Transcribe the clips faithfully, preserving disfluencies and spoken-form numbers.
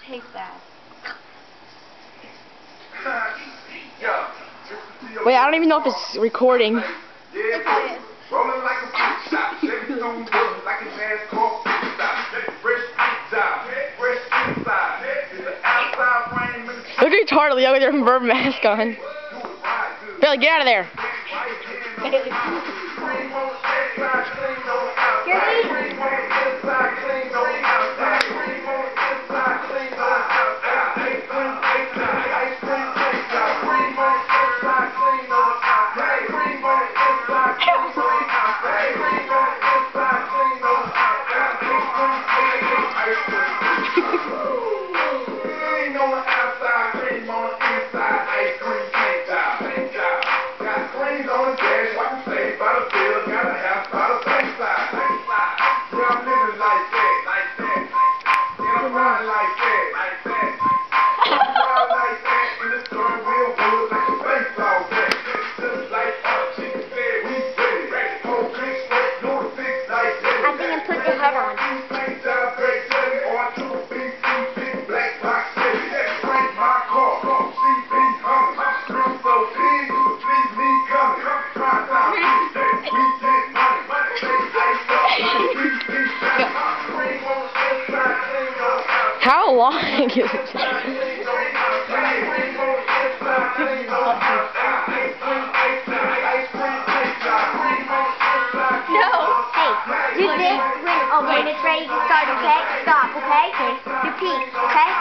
take that. Wait, I don't even know if it's recording. It is. Look retarded, Leigha with your bird mask on. Billy, get out of there. How long is it? No. Hey, do this when, oh, when it's ready to start, okay? Stop, okay? Repeat, okay?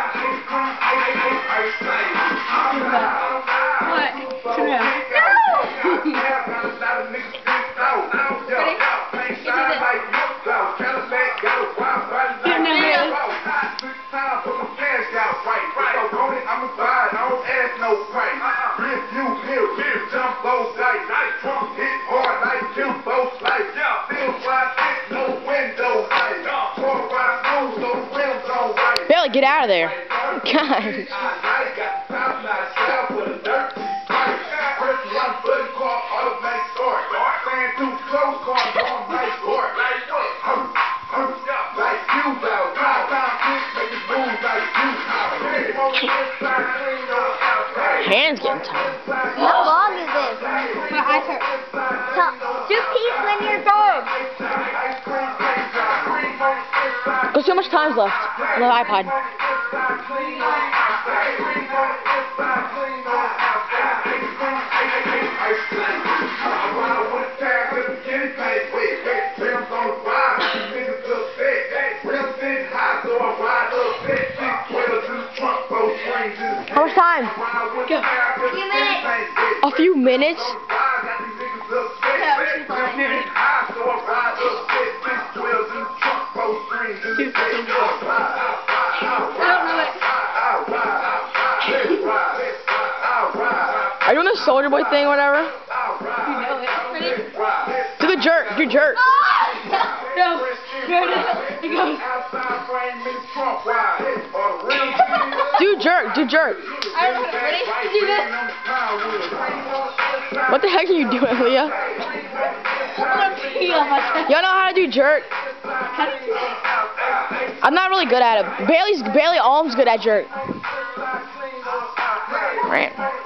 What? Come here. Billy, get out of there. God. Hands getting tired. How long is this? My eyes hurt. Do peace when you're done. There's so much time left on the iPod. How much time? Go. A few minutes. A few minutes? Are you doing the Soldier Boy thing or whatever? You know it. Ready? Do the jerk. Do jerk. No. It goes. Do jerk. Do jerk. I don't know. Ready? Do this. What the heck are you doing, Leigha? You don't know how to do jerk? I'm not really good at it. Bailey's Bailey Alm's good at jerk. Right.